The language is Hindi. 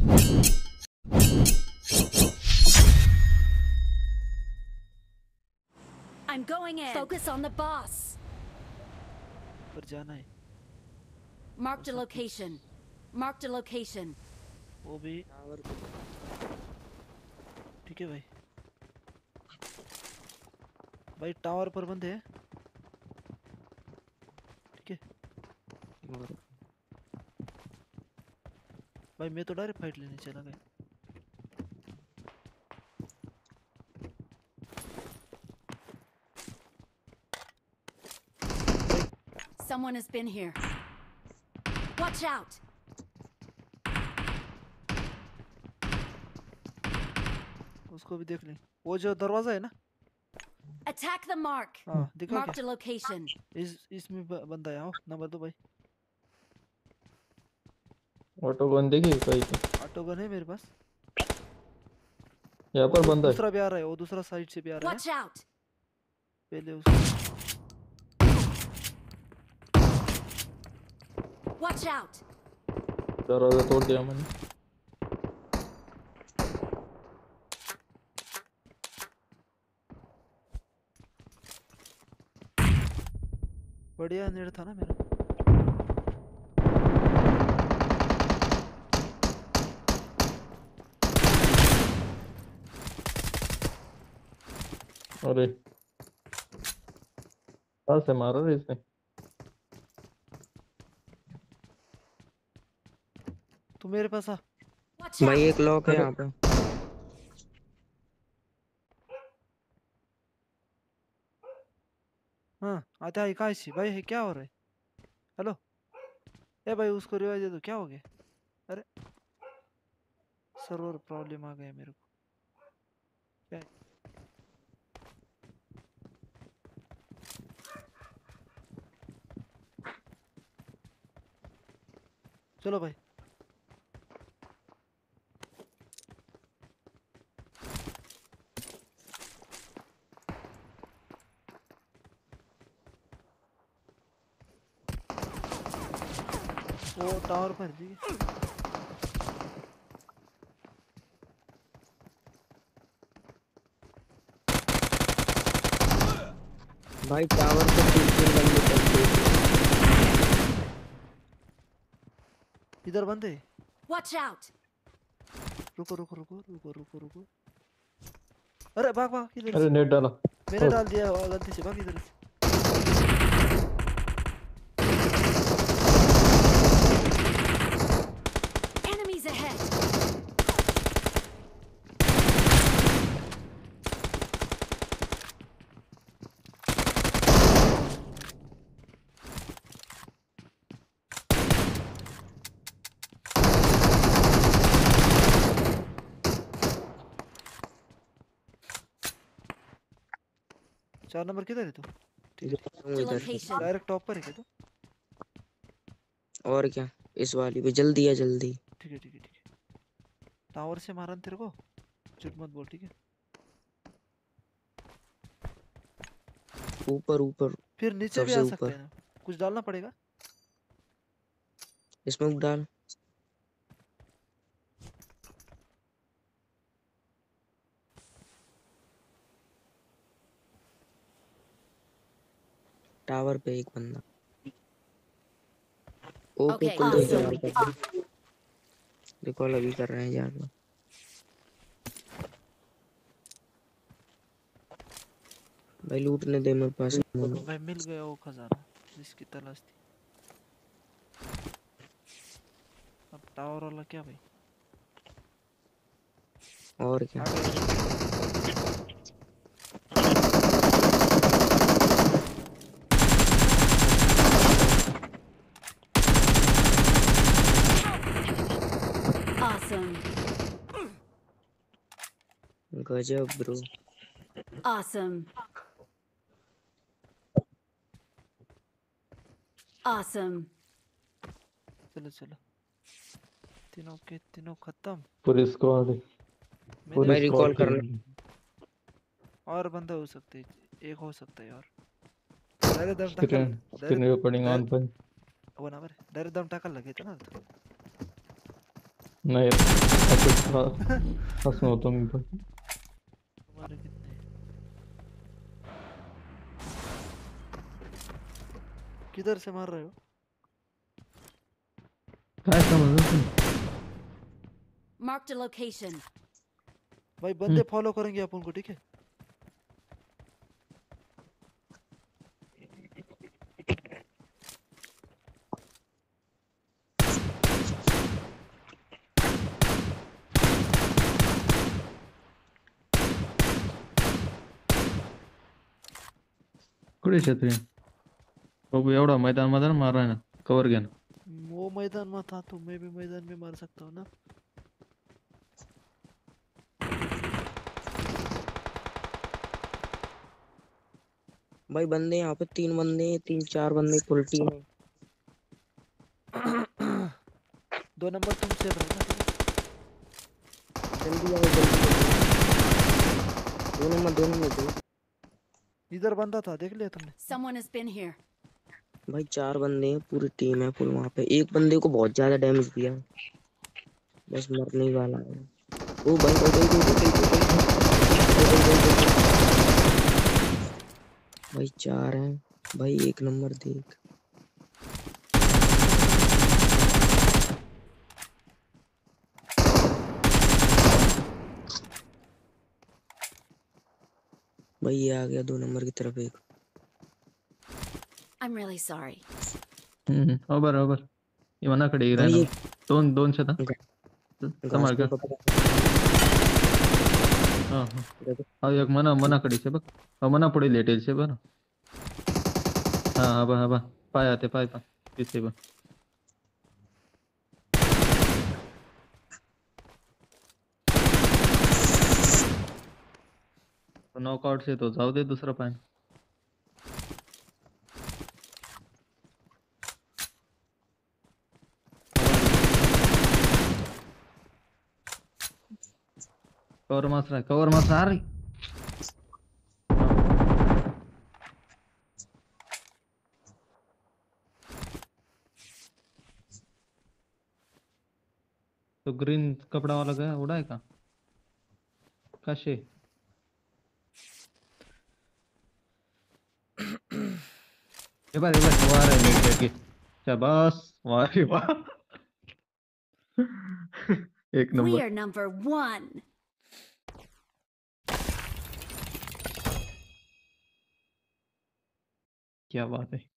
I'm going in. Focus on the boss. पर जाना है. Marked a location. Marked a location. वो भी ठीक है भाई. भाई टावर पर बंदे हैं. ठीक है भाई, मैं तो डायरेक्ट फाइट लेने चला गया. Someone has been here. Watch out. उसको भी देख ले. वो जो दरवाजा है ना. Attack the mark. हाँ दिखा Marked क्या? a location. इसमें बंदा है. आओ नंबर दो भाई. ऑटो गन देखी भाई? ऑटो गन है मेरे पास. यहाँ पर बंदा है. दूसरा भी आ रहा है. वो दूसरा साइड से भी आ रहा है. Watch out. पहले उसको. Watch out. दरवाजा तोड़ दिया मैंने. बढ़िया नेड़ था ना मेरा. अरे कहाँ से मारा रे इसने? तू मेरे पास आ. Watch भाई out. एक लॉक है यहाँ पे. हाँ आता है. कहाँ से भाई है? क्या हो रहा है? हेलो ए भाई, उसको रिवाइज दे दो. क्या हो गया? अरे सर्वर प्रॉब्लम आ गया मेरे को. क्या है? चलो भाई. वो टावर पर जी. भाई टावर पे 3 बंदे चलते हैं. इधर बंदे. Watch out. रुको रुको रुको रुको रुको रुको. अरे भाग भाग इधर अरे से. नेट डाला. मैंने डाल दिया गलती से. भाग इधर से. Enemies ahead. चार नंबर किधर है तू? हूँ इधर. Location. डायरेक्ट टॉप पर है क्या तू? और क्या इस वाली पे जल्दी है जल्दी. ठीक है ठीक है ठीक है. टावर से मारा न तेरे को. झूठ मत बोल. ठीक है ऊपर ऊपर फिर नीचे भी सबसे आ सकते ऊपर. हैं ना. कुछ डालना पड़ेगा. स्मोक डाल. टावर पे एक बंदा. ओके Okay, तुम awesome. रिकॉल अभी कर रहे हैं यार. भाई लूटने दे मेरे पास. भाई मिल गया वो खजाना जिसकी तलाश थी. अब टावर वाला क्या भाई? और क्या. Awesome. गजब ब्रो. Awesome. Awesome. चलो चलो. तीनों के तीनों खत्म. पूरी स्क्वाड है. मैंने मैं पूरी रिकॉल स्क्वाड करना. और बंदा हो सकते हैं. एक हो सकता है और. डायरेक्ट दम टाकल. स्क्रीन रिकॉर्डिंग ऑन पर. वो ना बरे डायरेक्ट दम टाकल लगे थे ना. नहीं ऐसे हंसो तुम तो। तुम्हारे कितने हैं? किधर से मार रहे हो? क्या समझ तुम? Marked a location. भाई बंदे फॉलो करेंगे अपन को, ठीक है? कुठे क्षेत्र आहे? बघू एवढा मैदान मैदान मार आहे ना, कवर घ्या ना. वो मैदान में था तो मैं भी मैदान में मार सकता हूँ ना. भाई बंदे यहाँ पे 3 बंदे हैं, 3-4 बंदे फुल टीम है। 2 नंबर तुम सेफ रहना, ठीक है? जल्दी आओ जल्दी आओ। 2 नंबर 2। इधर बंदा था, देख लिया तुमने? Someone has been here. भाई 4 बंदे हैं, पूरी टीम है फुल वहाँ पे। एक बंदे को बहुत ज्यादा डैमेज दिया, बस मरने ही वाला है। ओ भाई भाई भाई भाई भाई भाई भाई 4 हैं भाई, 1 नंबर देख। भाई ये आ गया 2 नंबर की तरफ एक। I'm really sorry. Over over ये मना कड़ी भाई रहना. ये दोन से था घास समार पे का. पकड़ा। हां हां एक मना कड़ी से बघ. मना पडी लेटेल से बरं. हां हा पाय आते पाय पा तिथे बघ. नॉकआउट से तो जाऊ दे दुसरा पाय. कवर मास रहा रे. तो ग्रीन कपड़ा वाला गया उड़ा है का कशे. ये बार वाह रे नीचे की शाबाश वाह रे वाह. एक We नंबर. are number 1. क्या बात है.